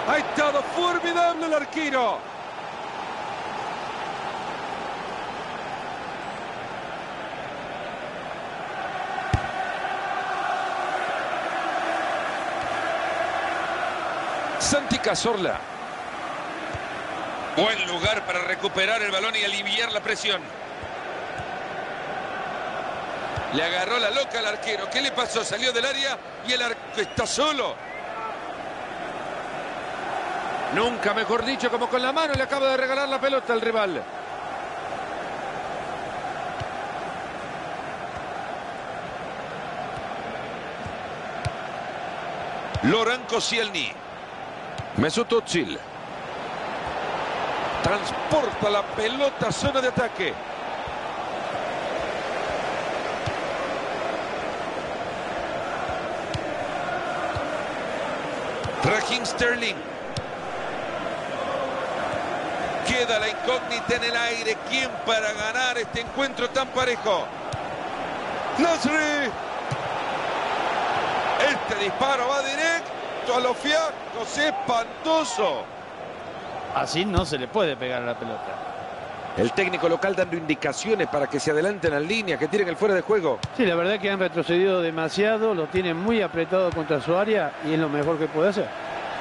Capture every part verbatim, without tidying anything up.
Ha estado formidable el arquero. Santi Cazorla. Buen lugar para recuperar el balón y aliviar la presión. Le agarró la loca al arquero. ¿Qué le pasó? Salió del área y el arquero está solo. Nunca mejor dicho, como con la mano le acaba de regalar la pelota al rival. Laurent Koscielny. Mesut Özil. Transporta la pelota a zona de ataque. Raheem Sterling. Queda la incógnita en el aire. ¿Quién para ganar este encuentro tan parejo? Nasri. Este disparo va directo a los fiacos. Espantoso. Así no se le puede pegar a la pelota. El técnico local dando indicaciones para que se adelanten en línea, que tiren el fuera de juego. Sí, la verdad que han retrocedido demasiado, lo tienen muy apretado contra su área y es lo mejor que puede hacer.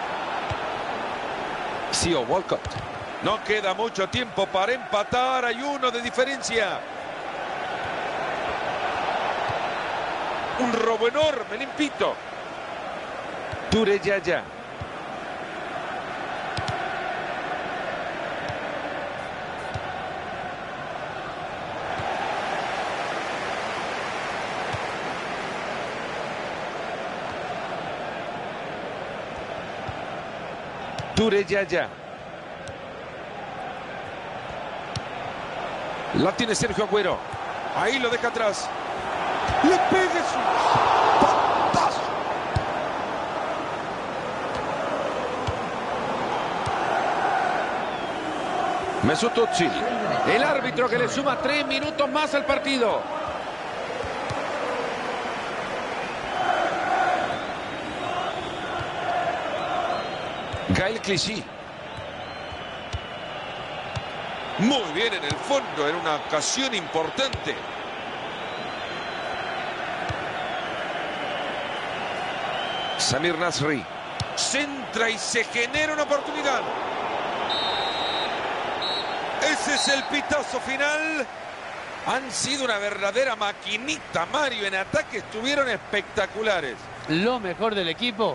Theo Walcott. No queda mucho tiempo para empatar. Hay uno de diferencia. Un robo enorme, limpito. Touré Yaya. Touré Yaya. La tiene Sergio Agüero. Ahí lo deja atrás. Le pega su patazo. Mesut Özil. El árbitro que le suma tres minutos más al partido. Gaël Clichy. Muy bien en el fondo, era una ocasión importante. Samir Nasri. Centra y se genera una oportunidad. Ese es el pitazo final. Han sido una verdadera maquinita, Mario. En ataque estuvieron espectaculares. Lo mejor del equipo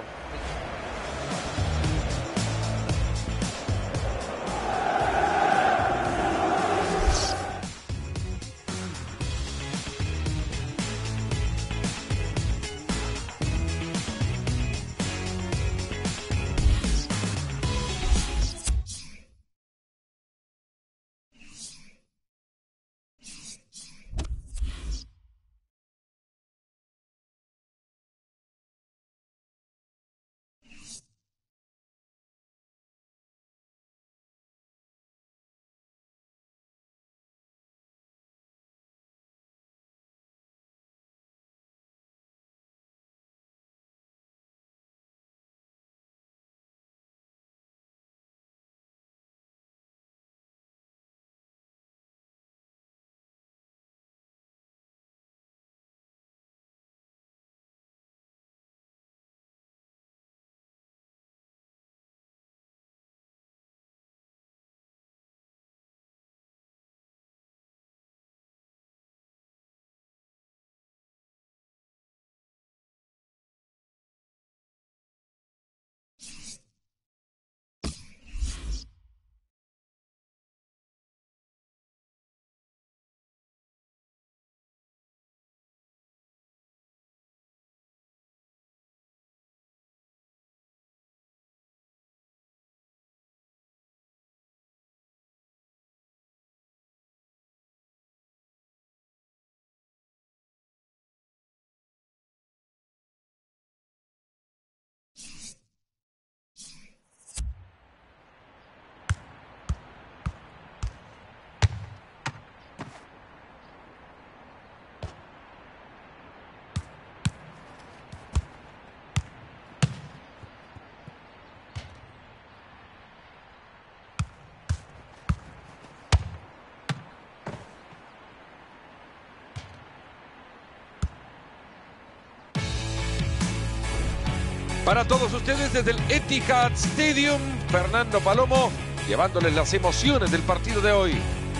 Para todos ustedes desde el Etihad Stadium, Fernando Palomo, llevándoles las emociones del partido de hoy.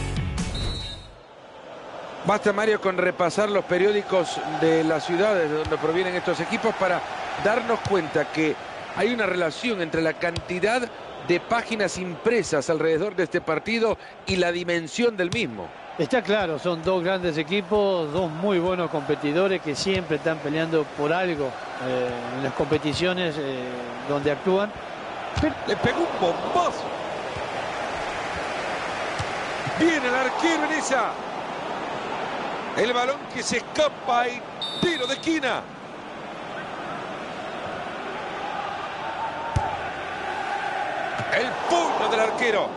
Basta, Mario, con repasar los periódicos de las ciudades de donde provienen estos equipos para darnos cuenta que hay una relación entre la cantidad de páginas impresas alrededor de este partido y la dimensión del mismo. Está claro, son dos grandes equipos, dos muy buenos competidores que siempre están peleando por algo eh, en las competiciones eh, donde actúan. Pero... le pegó un bombazo. Viene el arquero en esa. El balón que se escapa y tiro de esquina. El puño del arquero.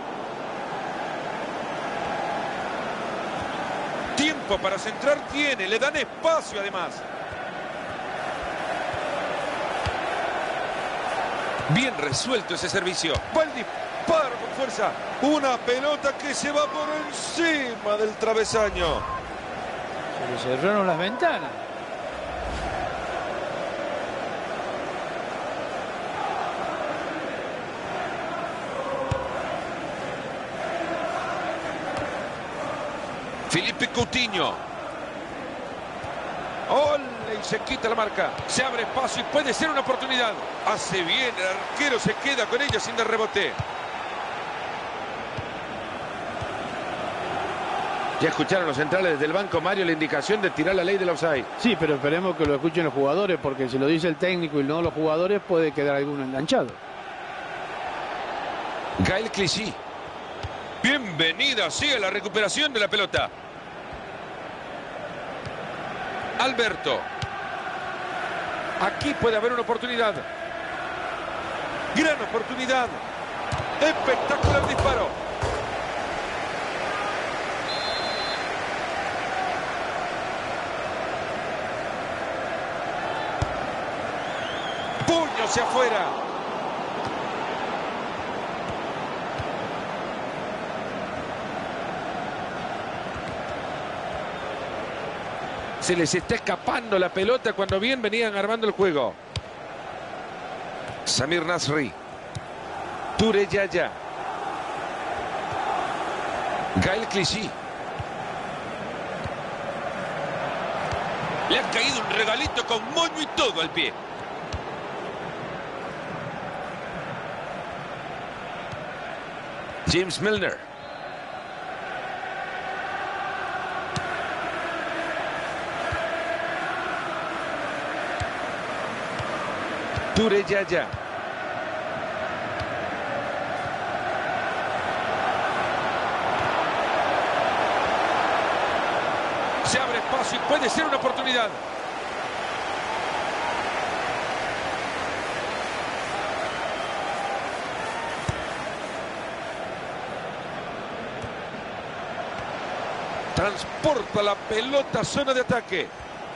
Tiempo para centrar tiene, le dan espacio además. Bien resuelto ese servicio. Va el disparo con fuerza. Una pelota que se va por encima del travesaño. Se le cerraron las ventanas. Felipe Coutinho. ¡Ole! Y se quita la marca. Se abre espacio y puede ser una oportunidad. Hace bien, el arquero se queda con ella sin dar rebote. Ya escucharon los centrales desde el banco, Mario, la indicación de tirar la ley del offside. Sí, pero esperemos que lo escuchen los jugadores, porque si lo dice el técnico y no los jugadores, puede quedar alguno enganchado. Gaël Clichy. Bienvenida, sigue la recuperación de la pelota. Alberto. Aquí puede haber una oportunidad. Gran oportunidad. Espectacular disparo. Puño hacia afuera. Se les está escapando la pelota cuando bien venían armando el juego. Samir Nasri. Touré Yaya. Gaël Clichy. Le ha caído un regalito con moño y todo al pie. James Milner. Touré Yaya. Se abre espacio y puede ser una oportunidad. Transporta la pelota a zona de ataque.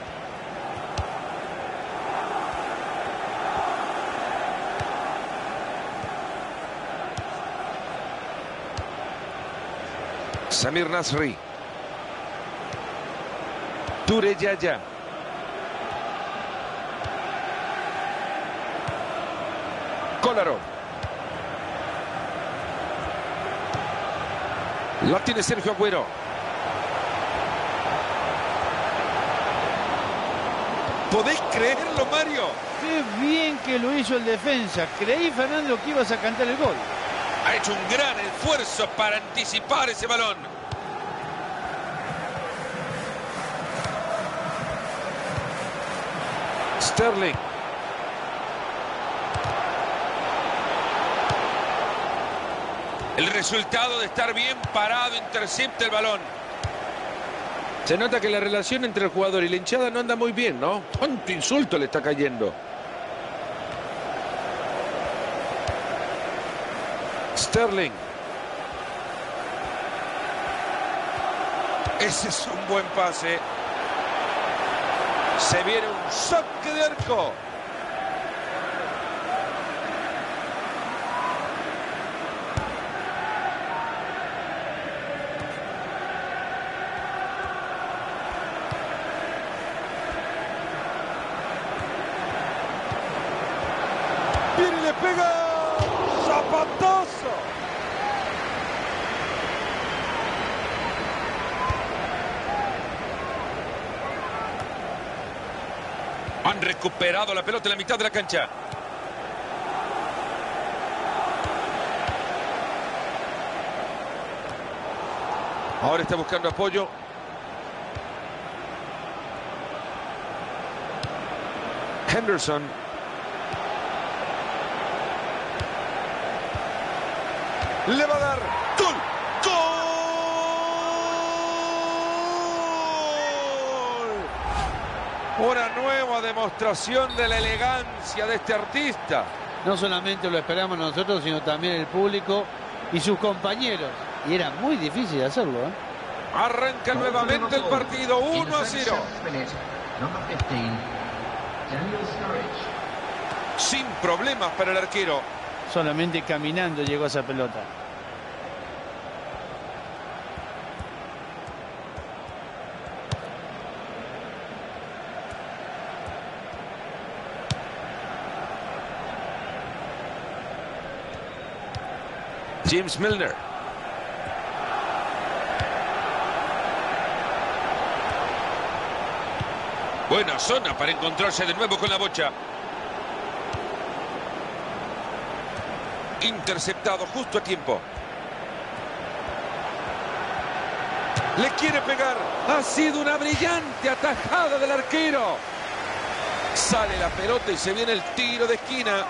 Samir Nasri. Touré Yaya. Kolarov. La tiene Sergio Agüero. ¿Podés creerlo, Mario? Qué bien que lo hizo el defensa. Creí, Fernando, que ibas a cantar el gol. Ha hecho un gran esfuerzo para anticipar ese balón. Sterling. El resultado de estar bien parado intercepta el balón. Se nota que la relación entre el jugador y la hinchada no anda muy bien, ¿no? ¿Cuánto insulto le está cayendo? Sterling. Ese es un buen pase. Se viene un saque de arco. pegar! ¡Zapatazo! Han recuperado la pelota en la mitad de la cancha. Ahora está buscando apoyo. Henderson. Le va a dar. ¡Gol! ¡Gol! Una nueva demostración de la elegancia de este artista. No solamente lo esperamos nosotros, sino también el público y sus compañeros. Y era muy difícil hacerlo, ¿eh? Arranca nuevamente el partido, uno a cero. Sin problemas para el arquero. Solamente caminando llegó a esa pelota. James Milner. Buena zona para encontrarse de nuevo con la bocha. Interceptado justo a tiempo. Le quiere pegar. Ha sido una brillante atajada del arquero. Sale la pelota y se viene el tiro de esquina.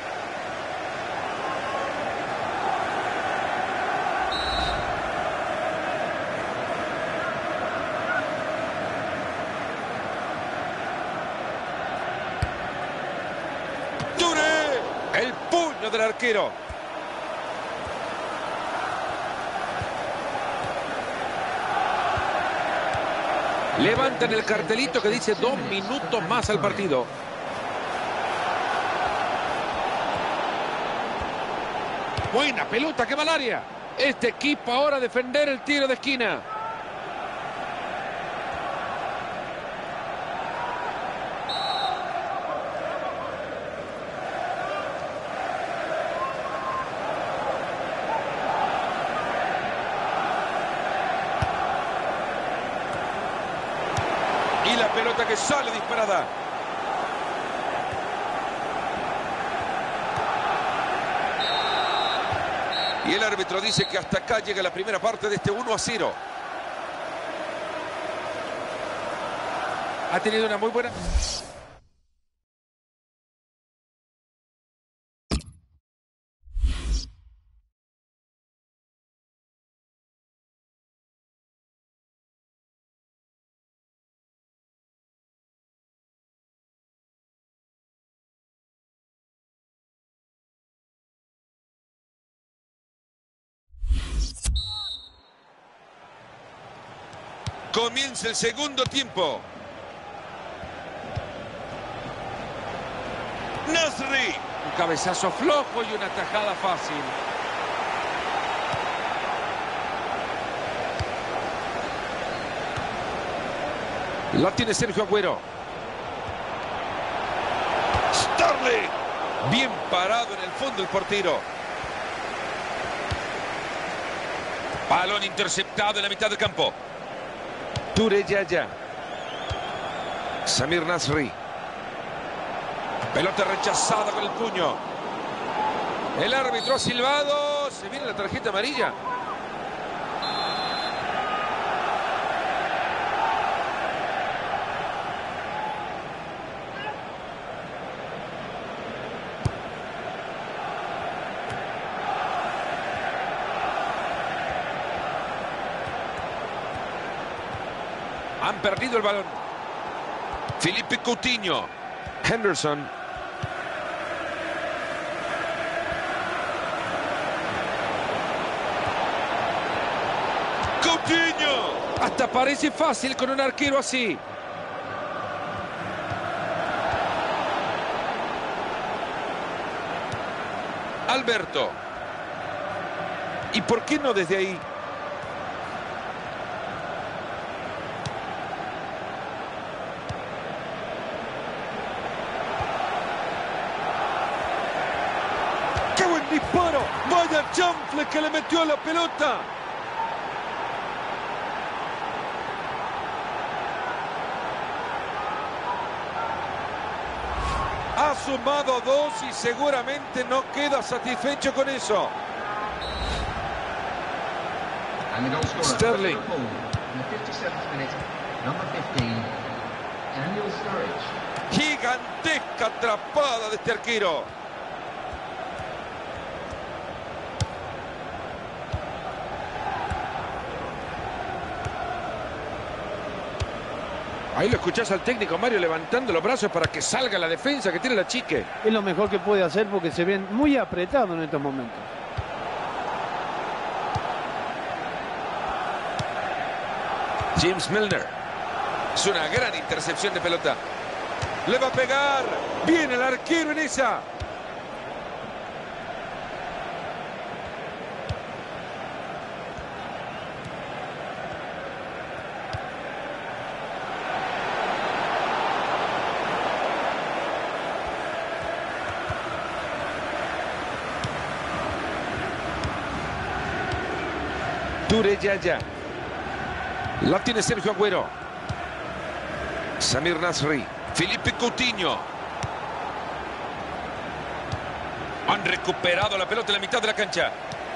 El puño del arquero. Levantan el cartelito que dice dos minutos más al partido. Buena pelota, que va al área. Este equipo ahora a defender el tiro de esquina. Y la pelota que sale disparada. Y el árbitro dice que hasta acá llega la primera parte de este uno a cero. Ha tenido una muy buena... Comienza el segundo tiempo. Nasri. Un cabezazo flojo y una tajada fácil. La tiene Sergio Agüero. Sterling. Bien parado en el fondo el portero. Balón interceptado en la mitad del campo. Toure Yaya. Samir Nasri. Pelota rechazada con el puño. El árbitro ha silbado. Se viene la tarjeta amarilla. Han perdido el balón. Felipe Coutinho. Henderson. Coutinho. Hasta parece fácil con un arquero así. Alberto. ¿Y por qué no desde ahí? Vaya chanfle que le metió a la pelota. Ha sumado dos y seguramente no queda satisfecho con eso. Sterling. Gigantesca atrapada de este arquero. Ahí lo escuchás al técnico Mario levantando los brazos para que salga la defensa que tiene la Chique. Es lo mejor que puede hacer porque se ven muy apretados en estos momentos. James Milner. Es una gran intercepción de pelota. Le va a pegar. Viene el arquero en esa. Touré Yaya. La tiene Sergio Agüero. Samir Nasri. Felipe Coutinho. Han recuperado la pelota en la mitad de la cancha.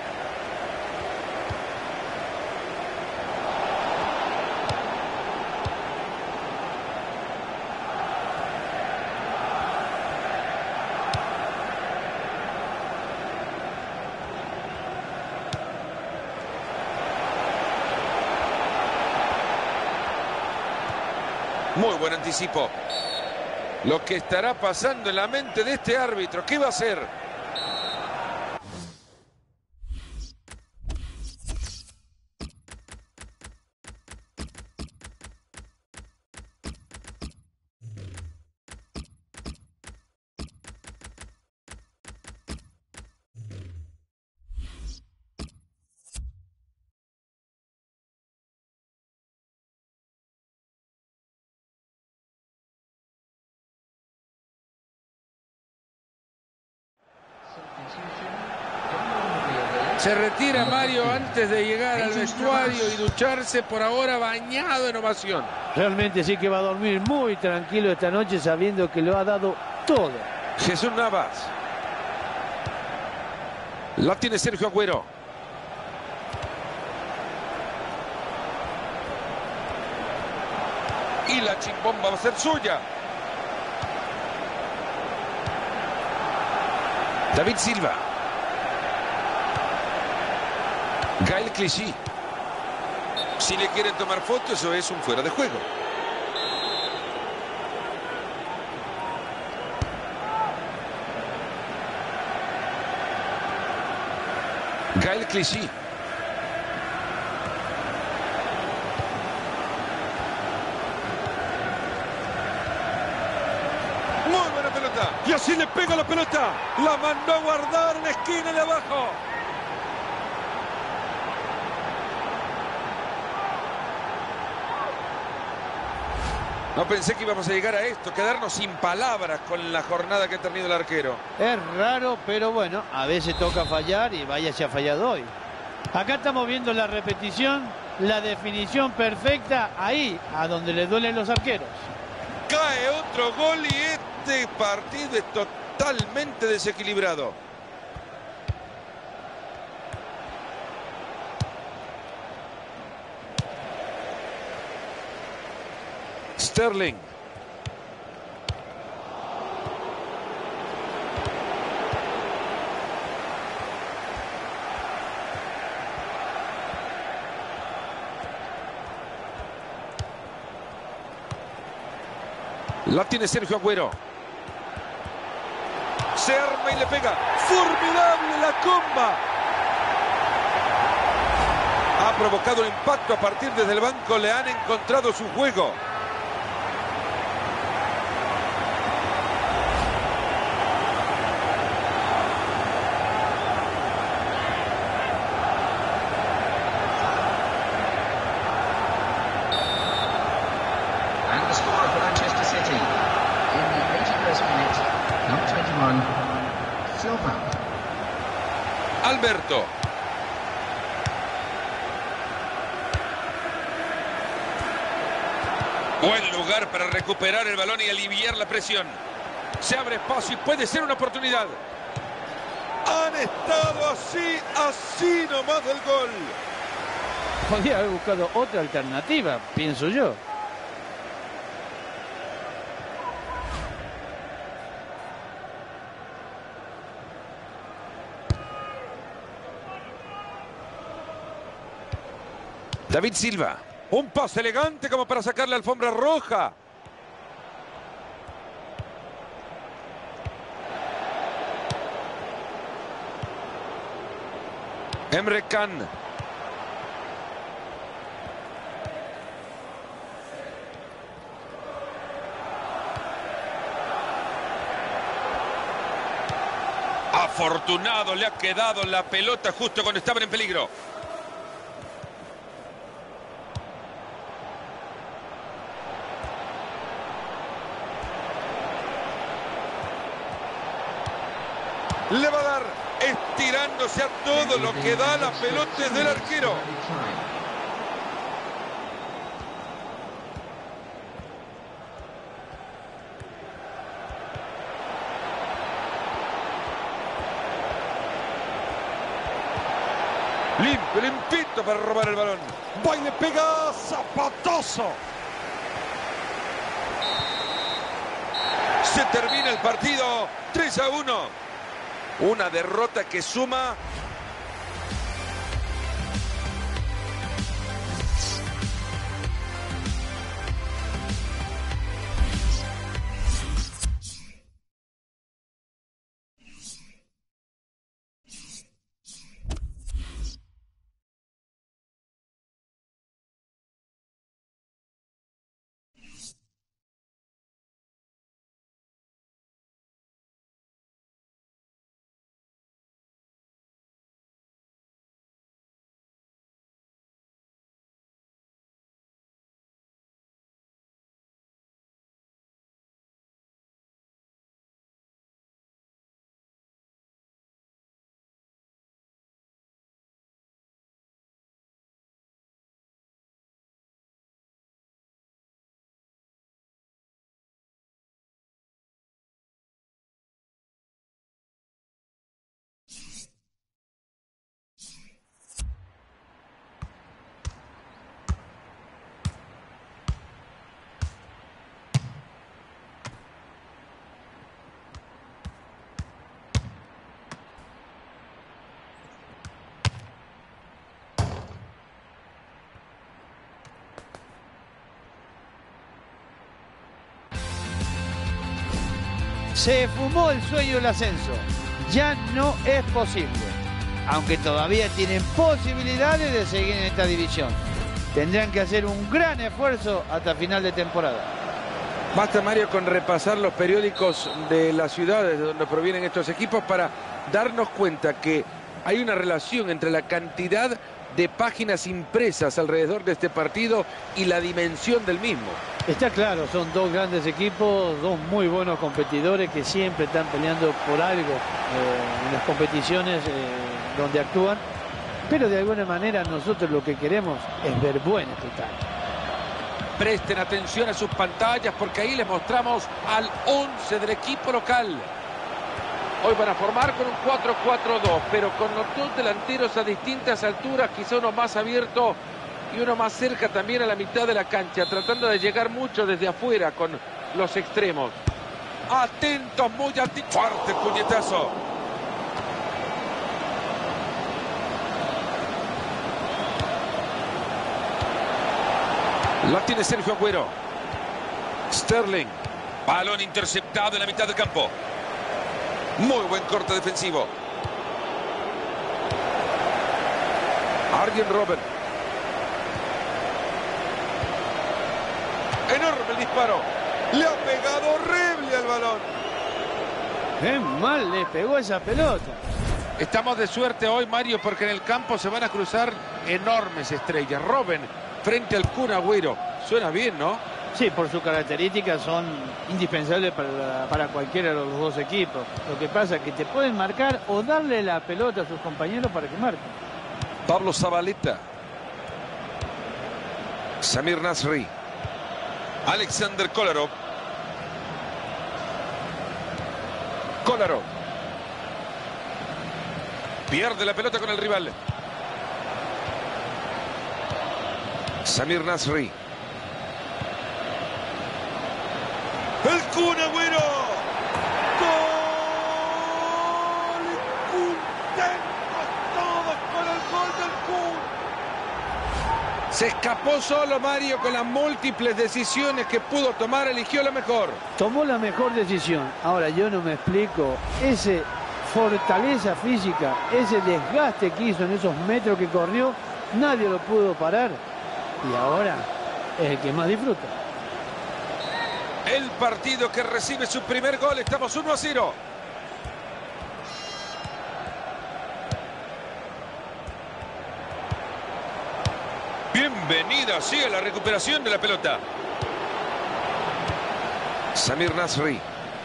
Muy buen anticipo. Lo que estará pasando en la mente de este árbitro. ¿Qué va a hacer? Se retira Mario antes de llegar al vestuario y ducharse, por ahora bañado en ovación. Realmente sí que va a dormir muy tranquilo esta noche sabiendo que lo ha dado todo. Jesús Navas. La tiene Sergio Agüero. Y la chimbomba va a ser suya. David Silva. Gael Clichy. Si le quieren tomar fotos, eso es un fuera de juego. Gael Clichy. Muy buena pelota. Y así le pega la pelota. La mandó a guardar en la esquina de abajo. No pensé que íbamos a llegar a esto, quedarnos sin palabras con la jornada que ha tenido el arquero. Es raro, pero bueno, a veces toca fallar y vaya se ha fallado hoy. Acá estamos viendo la repetición, la definición perfecta ahí, a donde le duelen los arqueros. Cae otro gol y este partido es totalmente desequilibrado. Sterling. La tiene Sergio Agüero. Se arma y le pega. ¡Formidable la comba! Ha provocado un impacto a partir desde el banco. Le han encontrado su juego. Alberto. Buen lugar para recuperar el balón y aliviar la presión. Se abre espacio y puede ser una oportunidad. Han estado así, así nomás del gol. Podría haber buscado otra alternativa, pienso yo. David Silva. Un pase elegante como para sacar la alfombra roja. Emre Can. Afortunado, le ha quedado la pelota justo cuando estaban en peligro. Le va a dar, estirándose a todo lo que da la pelota del arquero. Limpio, limpito para robar el balón. Va y le pega zapatazo. Se termina el partido, tres a uno. Una derrota que suma Se fumó el sueño del ascenso. Ya no es posible. Aunque todavía tienen posibilidades de seguir en esta división. Tendrán que hacer un gran esfuerzo hasta final de temporada. Basta, Mario, con repasar los periódicos de las ciudades de donde provienen estos equipos para darnos cuenta que hay una relación entre la cantidad de páginas impresas alrededor de este partido y la dimensión del mismo. Está claro, son dos grandes equipos, dos muy buenos competidores que siempre están peleando por algo eh, en las competiciones eh, donde actúan, pero de alguna manera nosotros lo que queremos es ver buen espectáculo. Presten atención a sus pantallas porque ahí les mostramos al once del equipo local. Hoy van a formar con un cuatro cuatro dos, pero con los dos delanteros a distintas alturas, quizá uno más abierto y uno más cerca también a la mitad de la cancha, tratando de llegar mucho desde afuera con los extremos. Atentos, muy atentos. Fuerte puñetazo. La tiene Sergio Agüero. Sterling. Balón interceptado en la mitad del campo. Muy buen corte defensivo. Arjen Robben. Enorme el disparo. Le ha pegado horrible al balón. Qué mal le pegó esa pelota. Estamos de suerte hoy, Mario, porque en el campo se van a cruzar enormes estrellas. Robben frente al Kun Agüero. Suena bien, ¿no? Sí, por sus características son indispensables para, para cualquiera de los dos equipos. Lo que pasa es que te pueden marcar o darle la pelota a sus compañeros para que marquen. Pablo Zabaleta. Samir Nasri. Alexander Kolarov. Kolarov. Pierde la pelota con el rival. Samir Nasri. El Kun Agüero. ¡Gol! ¡Contentos todos con el gol del Kun! Se escapó solo Mario con las múltiples decisiones que pudo tomar. Eligió la mejor. Tomó la mejor decisión. Ahora yo no me explico. Ese fortaleza física, ese desgaste que hizo en esos metros que corrió, nadie lo pudo parar. Y ahora es el que más disfruta. El partido que recibe su primer gol. Estamos uno a cero. Bienvenida así a la recuperación de la pelota. Samir Nasri.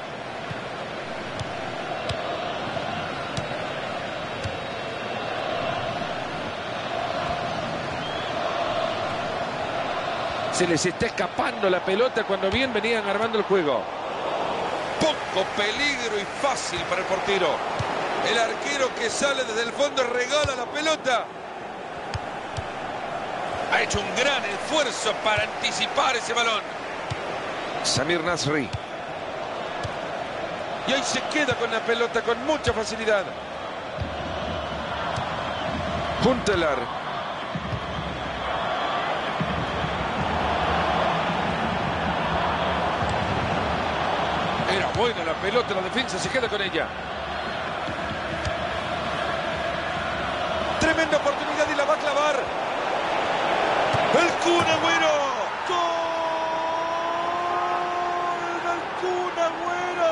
Se les está escapando la pelota cuando bien venían armando el juego. Poco peligro y fácil para el portero. El arquero que sale desde el fondo regala la pelota. Ha hecho un gran esfuerzo para anticipar ese balón. Samir Nasri. Y ahí se queda con la pelota con mucha facilidad. Huntelaar. Era buena la pelota, la defensa se queda con ella. Tremenda oportunidad y la va a clavar. El Kun Agüero. ¡Gol del Kun Agüero!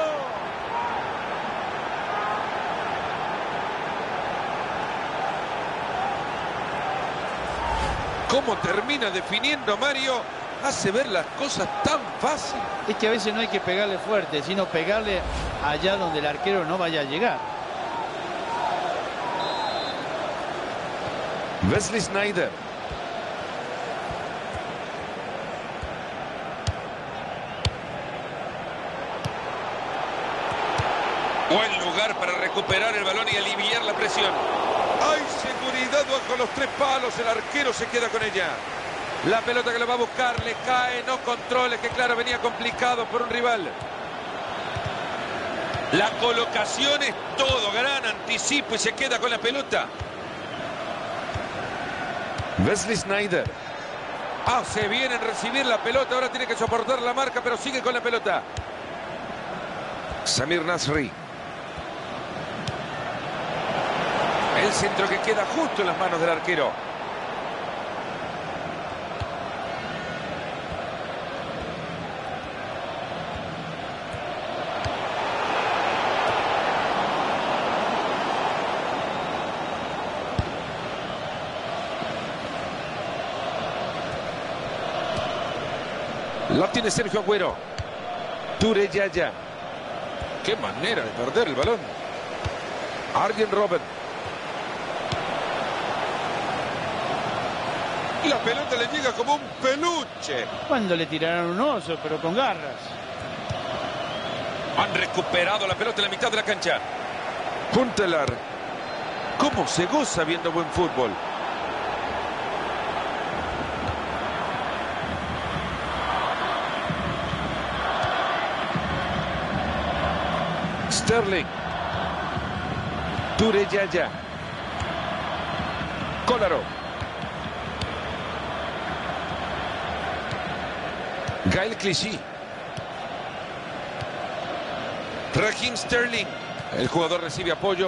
¿Cómo termina definiendo Mario? Hace ver las cosas tan fácil. Es que a veces no hay que pegarle fuerte, sino pegarle allá donde el arquero no vaya a llegar. Wesley Sneijder. Buen lugar para recuperar el balón y aliviar la presión. Hay seguridad bajo los tres palos. El arquero se queda con ella. La pelota que lo va a buscar, le cae, no controle, que claro, venía complicado por un rival. La colocación es todo, gran anticipo y se queda con la pelota. Wesley Sneijder. Hace bien en recibir la pelota, ahora tiene que soportar la marca, pero sigue con la pelota. Samir Nasri. El centro que queda justo en las manos del arquero. La tiene Sergio Agüero. Touré Yaya. Qué manera de perder el balón. Arjen Robben. La pelota le llega como un peluche. Cuando le tiraron un oso, pero con garras. Han recuperado la pelota en la mitad de la cancha. Huntelaar. ¿Cómo se goza viendo buen fútbol? Sterling. Touré Yaya. Kolarov. Gael Clichy. Raheem Sterling. El jugador recibe apoyo.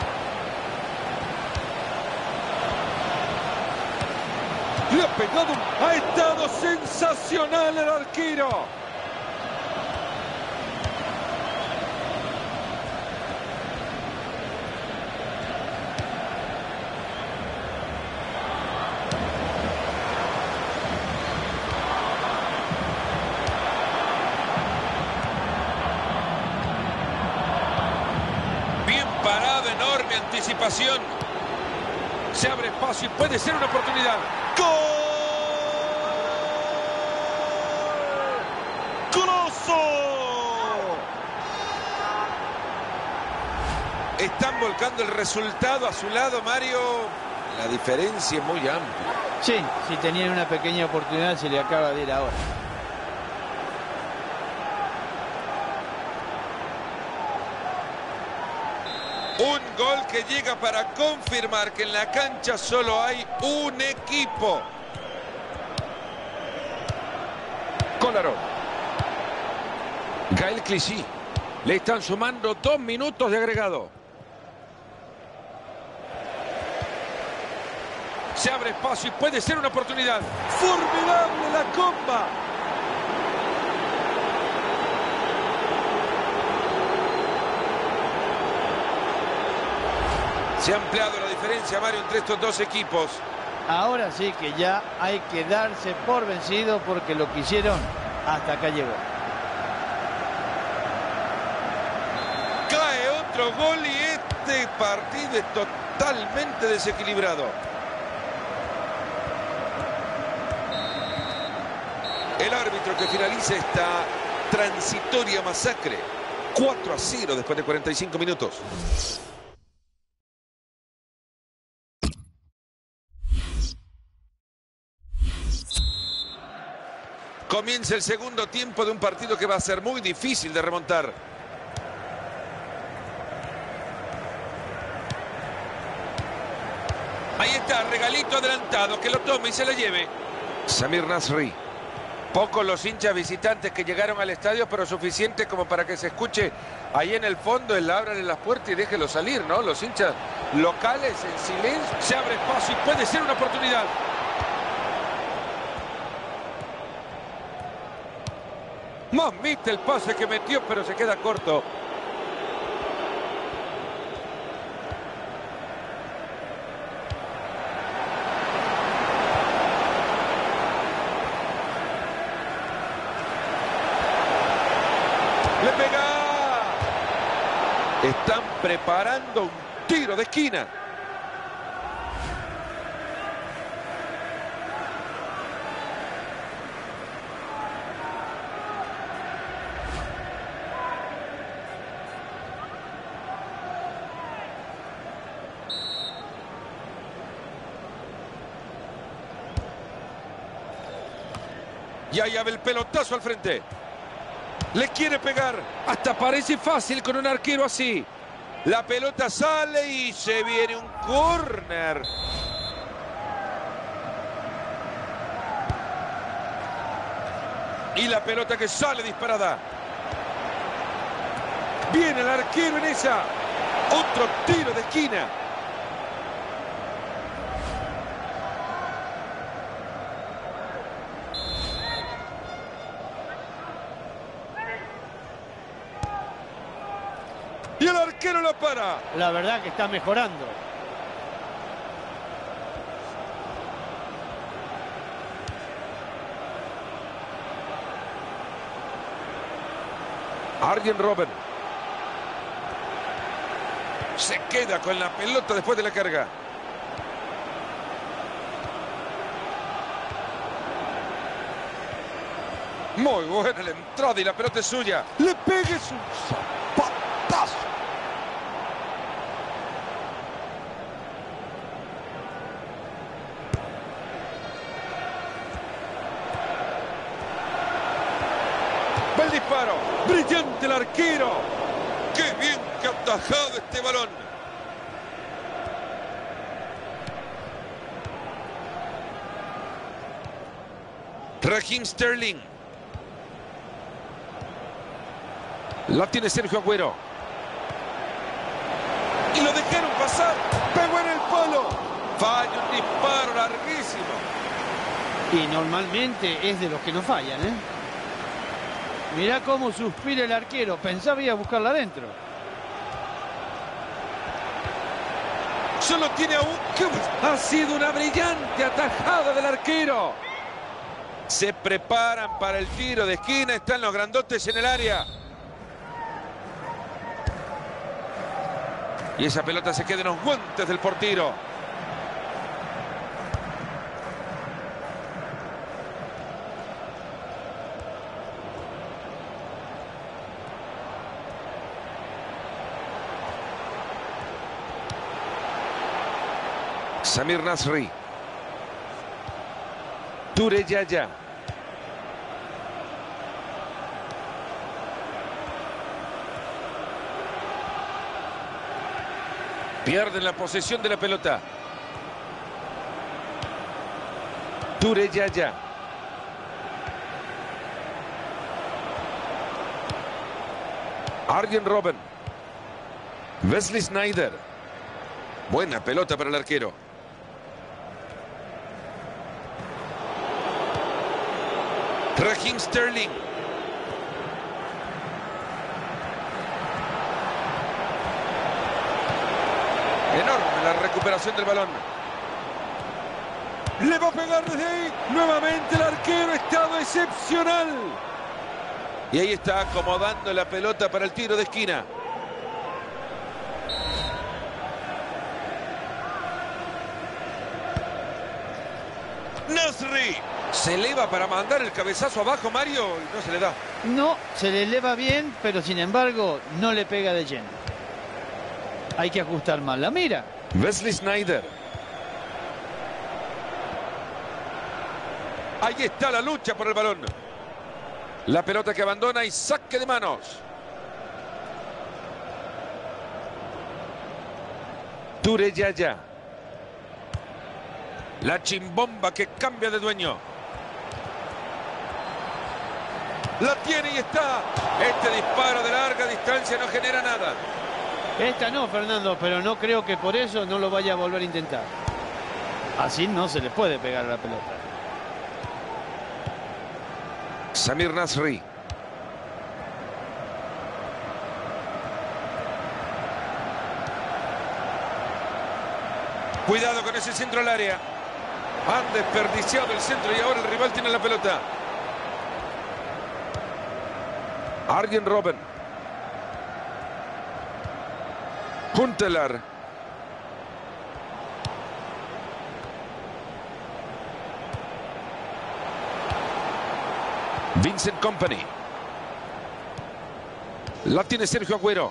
Le ha pegado un Ha estado sensacional el arquero. Bien parado, enorme anticipación. Se abre espacio y puede ser una oportunidad. ¡Gol! Están volcando el resultado a su lado, Mario. La diferencia es muy amplia. Sí, si tenían una pequeña oportunidad se le acaba de ir ahora. Un gol que llega para confirmar que en la cancha solo hay un equipo. Kolarov. Gael Clichy. Le están sumando dos minutos de agregado. Se abre espacio y puede ser una oportunidad. ¡Formidable la comba! Se ha ampliado la diferencia, Mario, entre estos dos equipos. Ahora sí que ya hay que darse por vencido porque lo que hicieron hasta acá llegó. Cae otro gol y este partido es totalmente desequilibrado. El árbitro que finaliza esta transitoria masacre. cuatro a cero después de cuarenta y cinco minutos. Comienza el segundo tiempo de un partido que va a ser muy difícil de remontar. Ahí está, regalito adelantado, que lo tome y se la lleve. Samir Nasri. Pocos los hinchas visitantes que llegaron al estadio, pero suficiente como para que se escuche ahí en el fondo el ábrale las puertas y déjelo salir, ¿no? Los hinchas locales en silencio. Se abre espacio y puede ser una oportunidad. Mamita el pase que metió, pero se queda corto. ¡Le pega! Están preparando un tiro de esquina. Y ahí va el pelotazo al frente. Le quiere pegar. Hasta parece fácil con un arquero así. La pelota sale y se viene un córner. Y la pelota que sale disparada. Viene el arquero en esa. Otro tiro de esquina. Y el arquero la para. La verdad que está mejorando. Arjen Robben. Se queda con la pelota después de la carga. Muy buena la entrada y la pelota es suya. Le pegue su zapatazo. Va el disparo. Brillante el arquero. Qué bien que ha atajado este balón. Raheem Sterling. La tiene Sergio Agüero. Y lo dejaron pasar. Pegó en el palo. Falla un disparo larguísimo. Y normalmente es de los que no fallan, ¿eh? Mirá cómo suspira el arquero. Pensaba ir a buscarla adentro. Solo tiene a un... Ha sido una brillante atajada del arquero. Se preparan para el tiro de esquina. Están los grandotes en el área. Y esa pelota se queda en los guantes del portero. Samir Nasri. Toure Yaya. Pierden la posesión de la pelota. Toure Yaya. Arjen Robben. Wesley Sneijder. Buena pelota para el arquero. Raheem Sterling. Enorme la recuperación del balón. Le va a pegar desde ahí. Nuevamente el arquero, estado excepcional. Y ahí está acomodando la pelota para el tiro de esquina. Nasri. Se eleva para mandar el cabezazo abajo, Mario, y no se le da. No, se le eleva bien, pero sin embargo no le pega de lleno. Hay que ajustar más la mira. Wesley Sneijder. Ahí está la lucha por el balón. La pelota que abandona y saque de manos. Toure Yaya. La chimbomba que cambia de dueño. La tiene y está. Este disparo de larga distancia no genera nada. Esta no, Fernando, pero no creo que por eso no lo vaya a volver a intentar. Así no se le puede pegar a la pelota. Samir Nasri. Cuidado con ese centro al área. Han desperdiciado el centro y ahora el rival tiene la pelota. Arjen Robben. Huntelaar. Vincent Kompany. La tiene Sergio Agüero.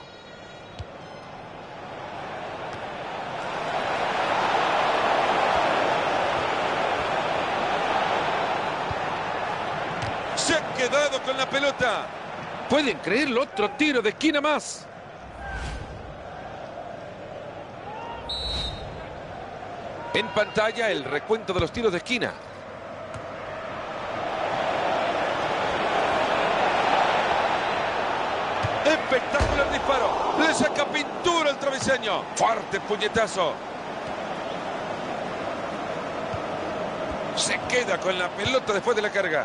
Se ha quedado con la pelota. ¿Pueden creerlo? Otro tiro de esquina más. En pantalla el recuento de los tiros de esquina. Espectacular disparo. Le saca pintura al travesaño. Fuerte puñetazo. Se queda con la pelota después de la carga.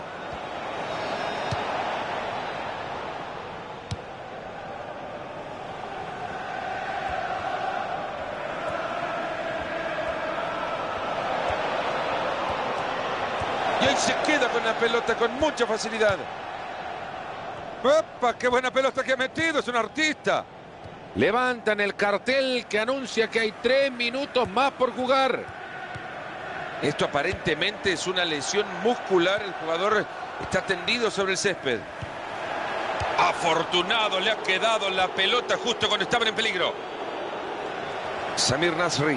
Y ahí se queda con la pelota con mucha facilidad. ¡Opa! ¡Qué buena pelota que ha metido! Es un artista. Levantan el cartel que anuncia que hay tres minutos más por jugar. Esto aparentemente es una lesión muscular. El jugador está tendido sobre el césped. Afortunado, le ha quedado la pelota justo cuando estaban en peligro. Samir Nasri.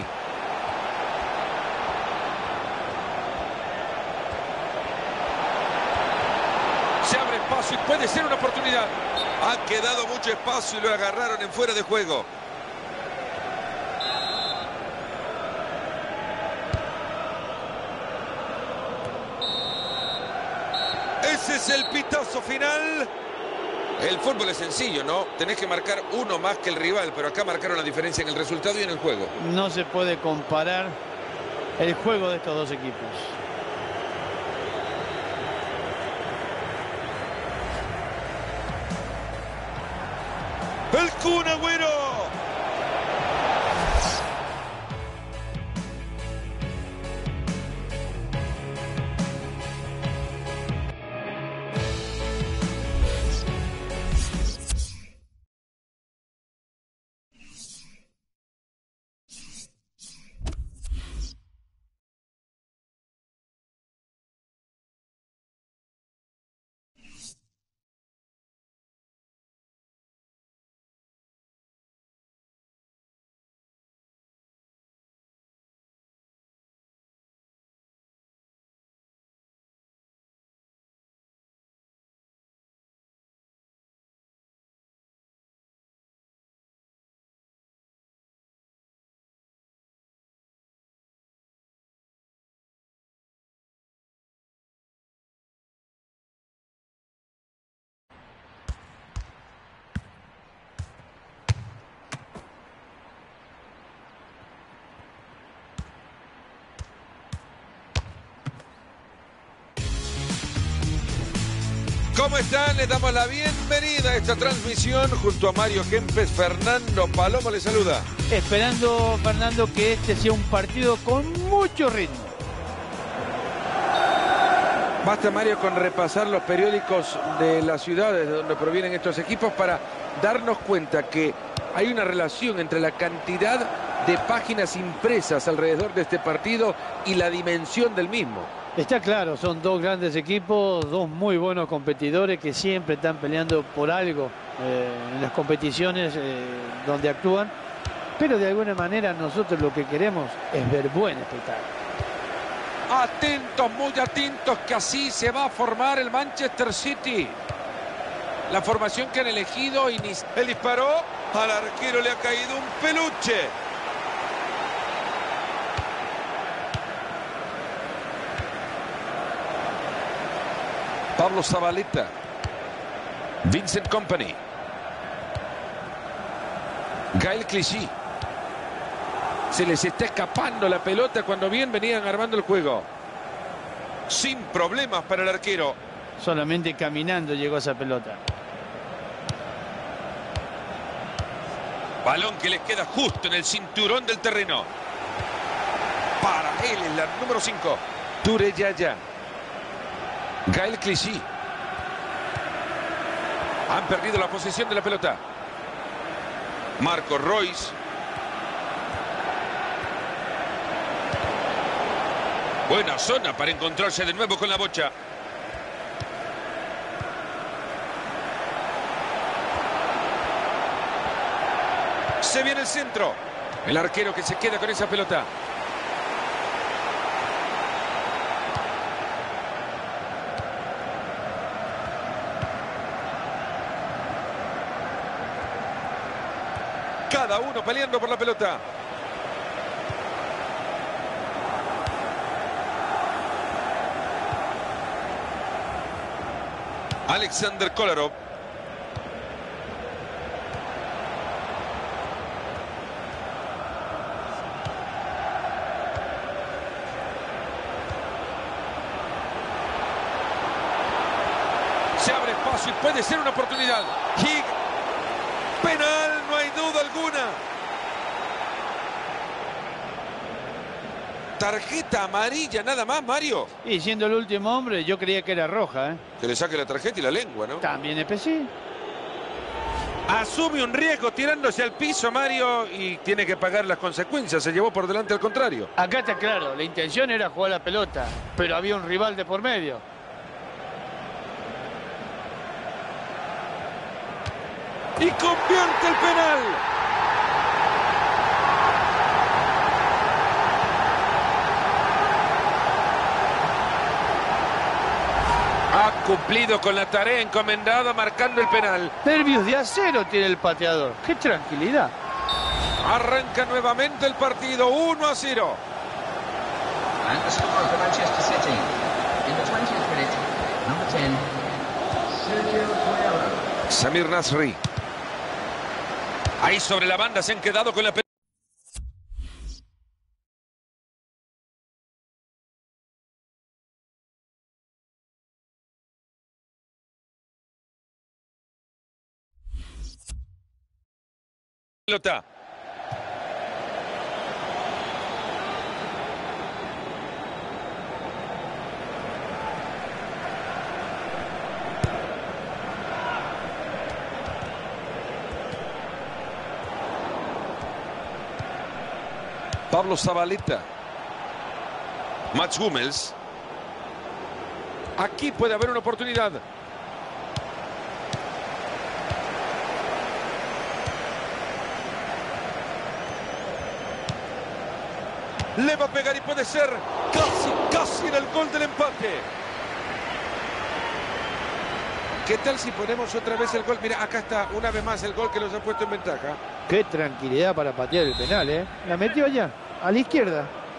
Se abre espacio y puede ser una oportunidad. Ha quedado mucho espacio y lo agarraron en fuera de juego. Ese es el pitazo final. El fútbol es sencillo, ¿no? Tenés que marcar uno más que el rival, pero acá marcaron la diferencia en el resultado y en el juego. No se puede comparar el juego de estos dos equipos. El Kun Agüero. ¿Cómo están? Les damos la bienvenida a esta transmisión junto a Mario Kempes. Fernando Palomo les saluda. Esperando, Fernando, que este sea un partido con mucho ritmo. Basta, Mario, con repasar los periódicos de las ciudades de donde provienen estos equipos para darnos cuenta que hay una relación entre la cantidad de páginas impresas alrededor de este partido y la dimensión del mismo. Está claro, son dos grandes equipos, dos muy buenos competidores que siempre están peleando por algo eh, en las competiciones eh, donde actúan, pero de alguna manera nosotros lo que queremos es ver buen espectáculo. Atentos, muy atentos, que así se va a formar el Manchester City. La formación que han elegido, él disparó, al arquero le ha caído un peluche. Pablo Zabaleta, Vincent Kompany, Gael Clichy. Se les está escapando la pelota cuando bien venían armando el juego. Sin problemas para el arquero. Solamente caminando llegó esa pelota. Balón que les queda justo en el cinturón del terreno. Para él en la número cinco. Touré Yaya. Gael Clichy. Han perdido la posesión de la pelota. Marco Reus. Buena zona para encontrarse de nuevo con la bocha. Se viene el centro. El arquero que se queda con esa pelota. Cada uno peleando por la pelota. Alexander Kolarov. Se abre espacio y puede ser una oportunidad. Hig. Penal, no hay duda alguna. Tarjeta amarilla nada más, Mario. Y siendo el último hombre, yo creía que era roja, ¿eh? Que le saque la tarjeta y la lengua, ¿no? También es sí. Asume un riesgo tirándose al piso, Mario, y tiene que pagar las consecuencias. Se llevó por delante al contrario. Acá está claro, la intención era jugar la pelota, pero había un rival de por medio. Y convierte el penal. Ha cumplido con la tarea encomendada marcando el penal. Nervios de acero tiene el pateador. ¡Qué tranquilidad! Arranca nuevamente el partido, uno a cero. And the score for Manchester City. In the twentieth minute, number ten, Sergio Aguero. Samir Nasri. Ahí sobre la banda se han quedado con la pelota. Pelota. Pablo Zabaleta. Mats Hummels. Aquí puede haber una oportunidad. Le va a pegar y puede ser casi, casi en el gol del empate. ¿Qué tal si ponemos otra vez el gol? Mira, acá está una vez más el gol que nos ha puesto en ventaja. Qué tranquilidad para patear el penal, ¿eh? La metió allá, a la izquierda.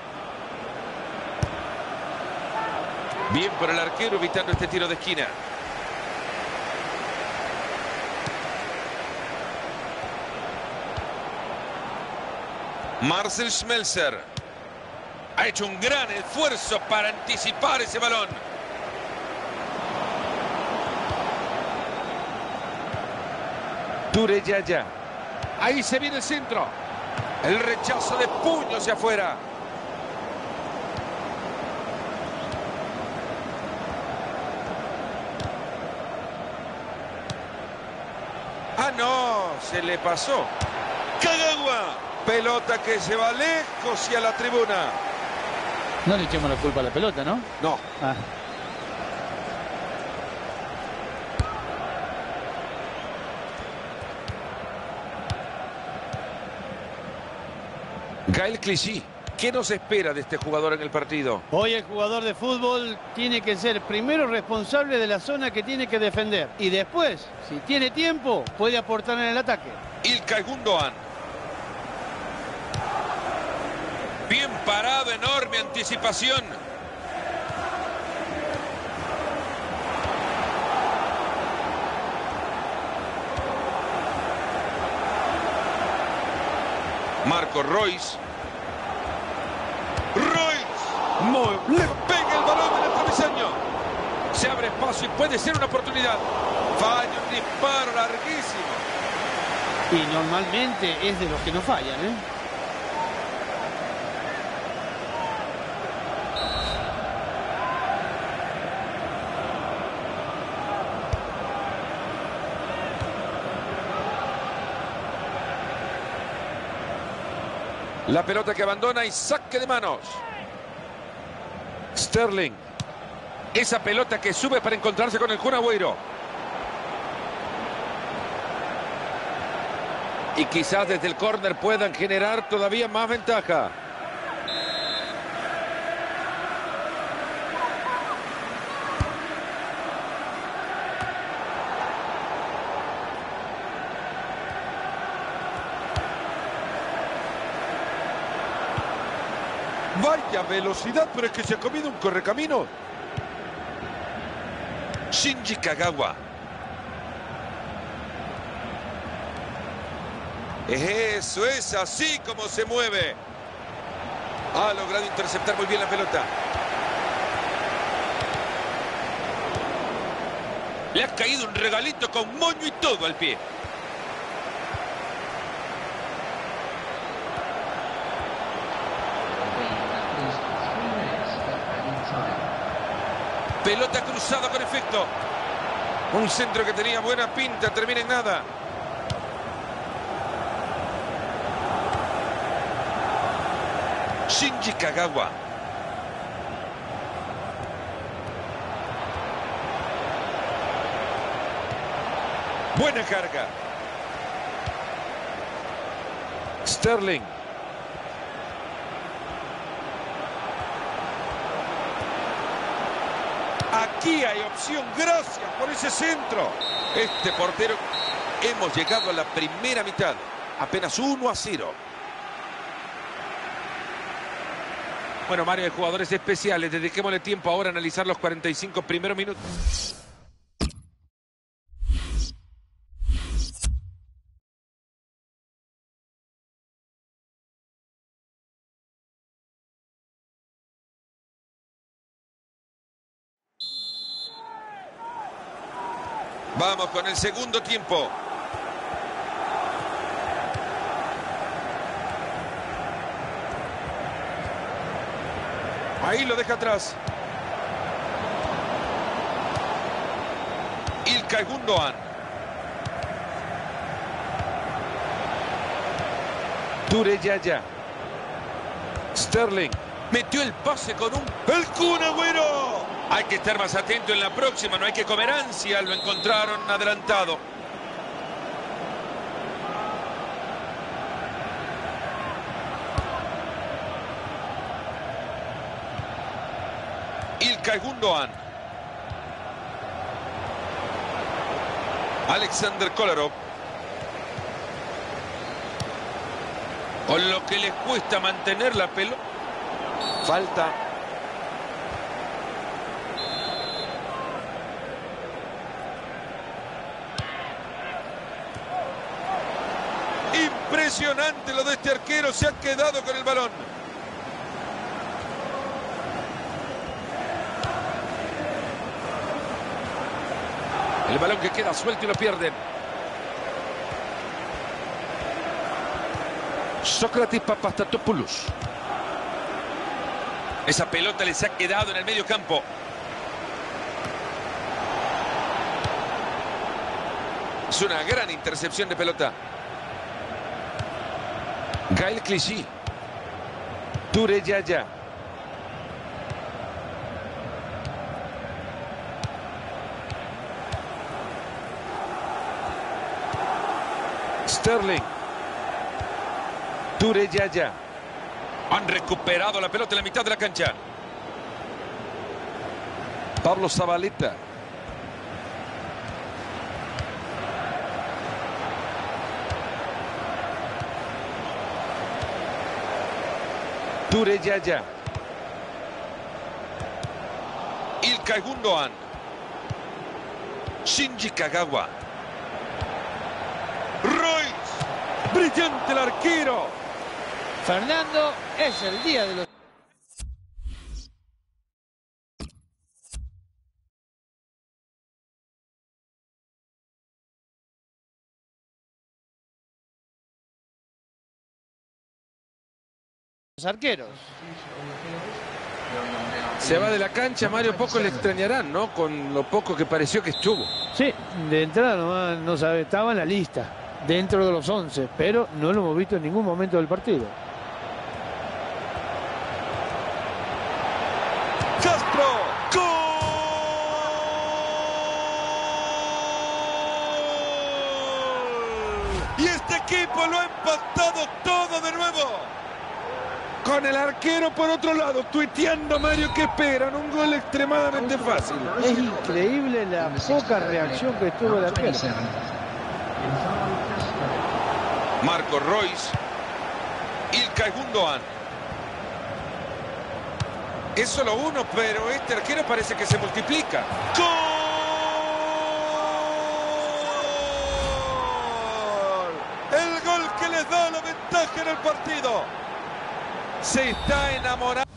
Bien por el arquero evitando este tiro de esquina. Marcel Schmelzer ha hecho un gran esfuerzo para anticipar ese balón. Tureyaya. Ahí se viene el centro. El rechazo de puño hacia afuera. Ah, no, se le pasó. Kagawa. Pelota que se va lejos y a la tribuna. No le echemos la culpa a la pelota, ¿no? No. Ah. Gaël Clichy. ¿Qué nos espera de este jugador en el partido? Hoy el jugador de fútbol tiene que ser primero responsable de la zona que tiene que defender. Y después, si tiene tiempo, puede aportar en el ataque. Ilkay Gundogan. Bien parado, enorme anticipación. Marco Reus. Reus. Muy... Le pega el balón en el travesaño. Se abre espacio y puede ser una oportunidad. Falla un disparo larguísimo. Y normalmente es de los que no fallan, ¿eh? La pelota que abandona y saque de manos. Sterling. Esa pelota que sube para encontrarse con el Kun Agüero. Y quizás desde el córner puedan generar todavía más ventaja. Vaya velocidad, pero es que se ha comido un correcamino. Shinji Kagawa. Eso es así como se mueve. Ha logrado interceptar muy bien la pelota. Le ha caído un regalito con moño y todo al pie. Pelota cruzada con efecto. Un centro que tenía buena pinta, termina en nada. Shinji Kagawa. Buena carga. Sterling. Aquí hay opción, gracias por ese centro. Este portero, hemos llegado a la primera mitad, apenas uno a cero. Bueno, Mario, de jugadores especiales, dediquémosle tiempo ahora a analizar los cuarenta y cinco primeros minutos. Vamos con el segundo tiempo. Ahí lo deja atrás. İlkay Gundogan. Toure Yaya. Sterling. Metió el pase con un... ¡El Kun Agüero! Hay que estar más atento en la próxima, no hay que comer ansia. Lo encontraron adelantado. İlkay Gundogan. Alexander Kolarov. Con lo que les cuesta mantener la pelota. Falta. Impresionante lo de este arquero. Se ha quedado con el balón. El balón que queda suelto y lo pierden. Sócrates Papastatopoulos. Esa pelota les ha quedado en el medio campo. Es una gran intercepción de pelota. Gaël Clichy. Toure Yaya. Sterling. Toure Yaya. Han recuperado la pelota en la mitad de la cancha. Pablo Zabaleta. Toure Yaya. İlkay Gundogan. Shinji Kagawa. Royce. Brillante el arquero. Fernando, es el día de los... los arqueros. Se va de la cancha, Mario, poco le extrañarán, ¿no? Con lo poco que pareció que estuvo. Sí, de entrada nomás no sabe, estaba en la lista, dentro de los once, pero no lo hemos visto en ningún momento del partido. Castro. ¡Gol! Y este equipo lo ha empatado todo de nuevo. Con el arquero por otro lado, tuiteando, Mario, que esperan un gol extremadamente fácil. Es increíble la poca reacción que tuvo el arquero. Marco Royce. İlkay Gundogan. Es solo uno, pero este arquero parece que se multiplica. ¡Gol! El gol que les da la ventaja en el partido. Se está enamorando.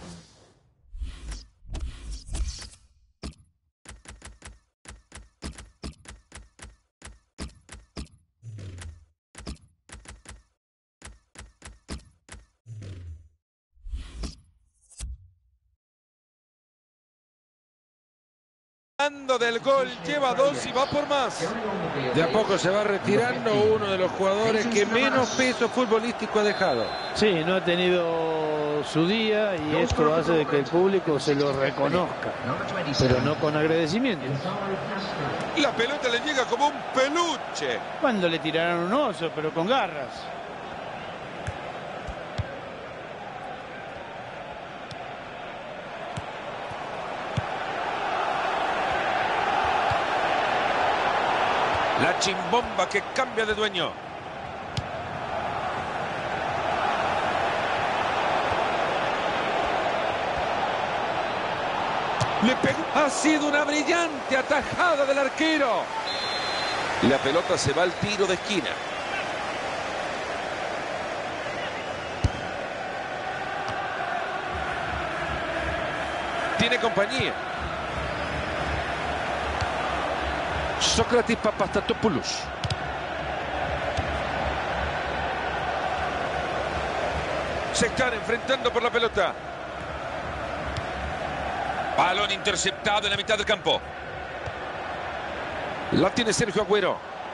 Del gol, lleva dos y va por más. De a poco se va retirando uno de los jugadores que menos peso futbolístico ha dejado. Sí, no ha tenido su día y esto hace de que el público se lo reconozca, pero no con agradecimiento. La pelota le llega como un peluche. Cuando le tiraron un oso, pero con garras. La chimbomba que cambia de dueño. Le pegó. Ha sido una brillante atajada del arquero. La pelota se va al tiro de esquina. Tiene compañía. Sócrates Papastatopoulos. Se están enfrentando por la pelota. Balón interceptado en la mitad del campo. La tiene Sergio Agüero.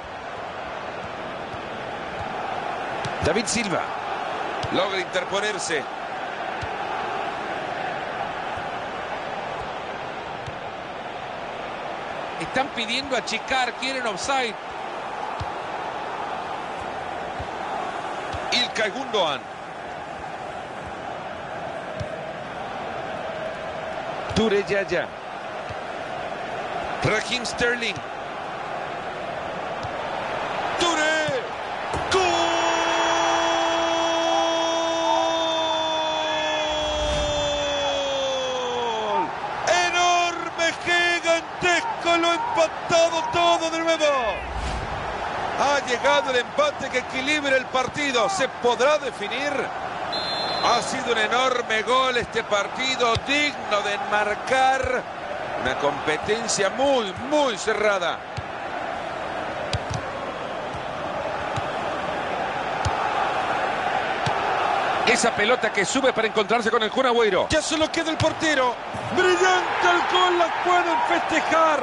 David Silva. Logra interponerse. Están pidiendo achicar, quieren offside. Ilkay Gundogan. Toure Yaya. Raheem Sterling. Toure. ¡Gol! Enorme, gigantesco, lo ha empatado todo de nuevo. Ha llegado el empate que equilibra el partido. ¿Se podrá definir? Ha sido un enorme gol este partido, digno de enmarcar una competencia muy, muy cerrada. Esa pelota que sube para encontrarse con el Kun Agüero. Ya solo queda el portero. Brillante el gol, la pueden festejar.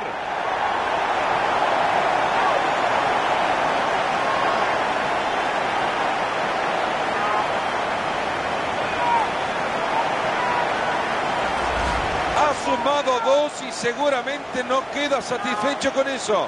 Ha sumado dos y seguramente no queda satisfecho con eso.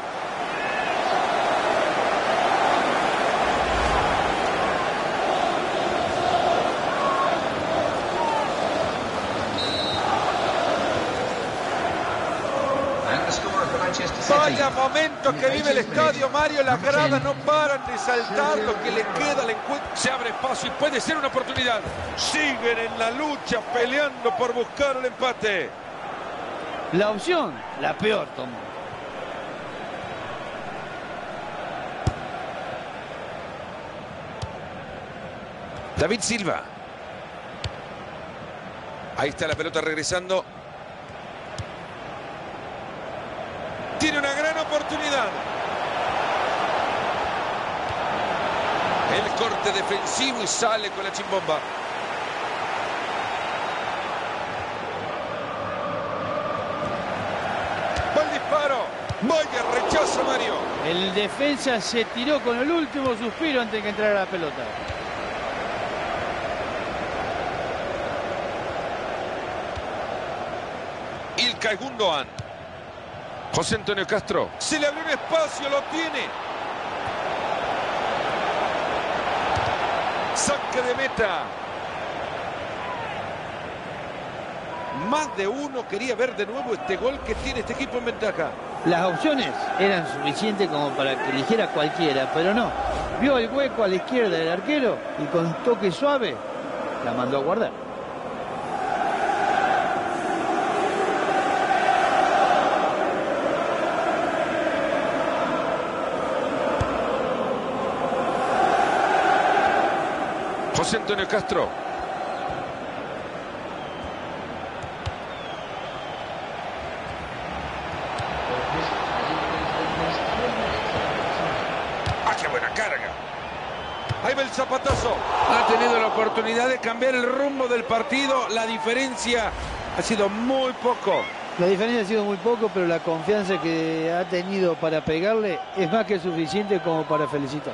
Vaya momento que vive el estadio, Mario. Las gradas no paran de saltar. Lo que le queda al encuentro. Se abre espacio y puede ser una oportunidad. Siguen en la lucha, peleando por buscar el empate. La opción, la peor tomó. David Silva. Ahí está la pelota regresando. Tiene una gran oportunidad. El corte defensivo y sale con la chimbomba. Va el disparo. Vaya, rechaza Mario. El defensa se tiró con el último suspiro antes de que entrara la pelota. Ilkay Gundogan. José Antonio Castro. Se le abrió un espacio, lo tiene. Saque de meta. Más de uno quería ver de nuevo este gol que tiene este equipo en ventaja. Las opciones eran suficientes como para que eligiera cualquiera, pero no. Vio el hueco a la izquierda del arquero y con toque suave la mandó a guardar. José Antonio Castro. ¡Ah, qué buena carga! Ahí va el zapatazo. Ha tenido la oportunidad de cambiar el rumbo del partido. La diferencia ha sido muy poco. La diferencia ha sido muy poco, pero la confianza que ha tenido para pegarle es más que suficiente como para felicitar.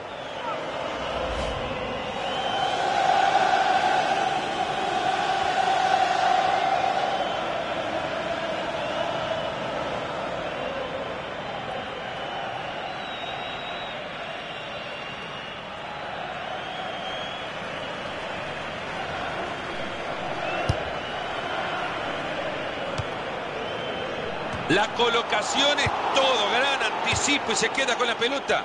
La colocación es todo, gran anticipo y se queda con la pelota.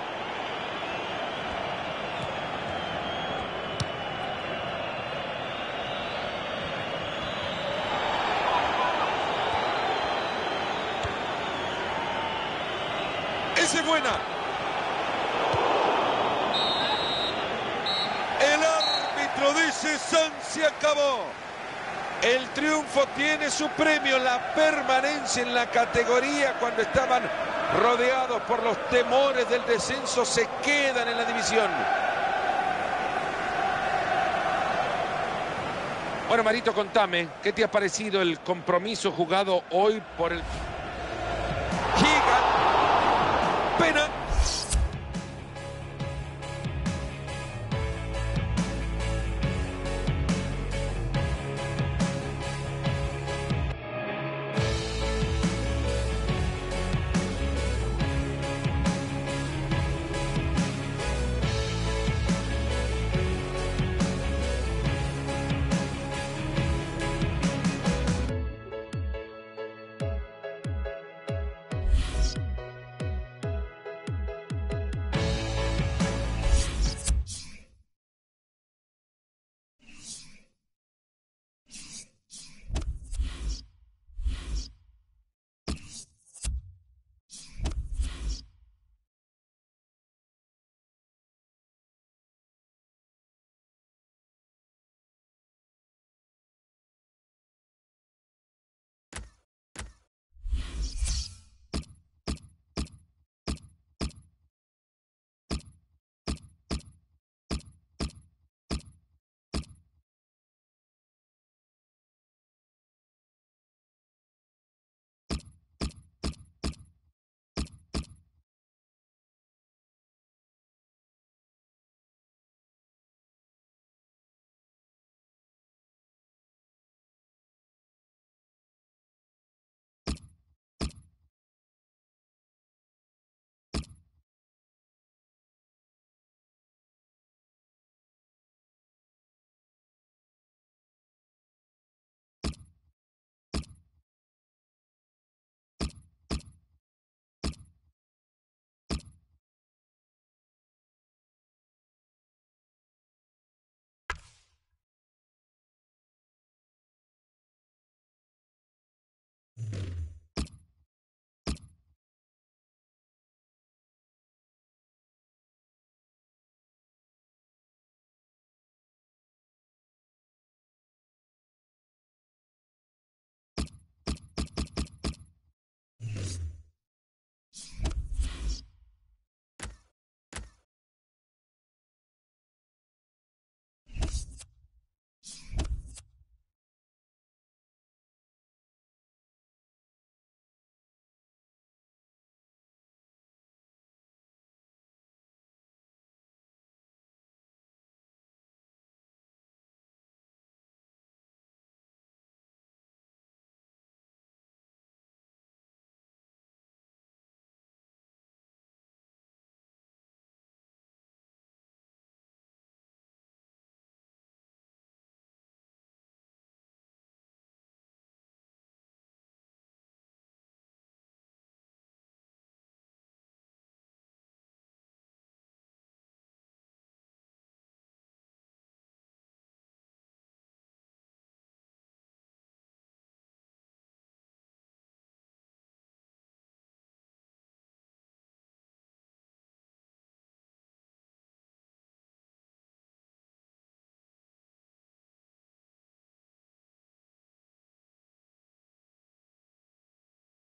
Esa es buena. El árbitro dice: San se acabó. El triunfo tiene su premio, la permanencia en la categoría cuando estaban rodeados por los temores del descenso, se quedan en la división. Bueno, Marito, contame, ¿qué te ha parecido el compromiso jugado hoy por el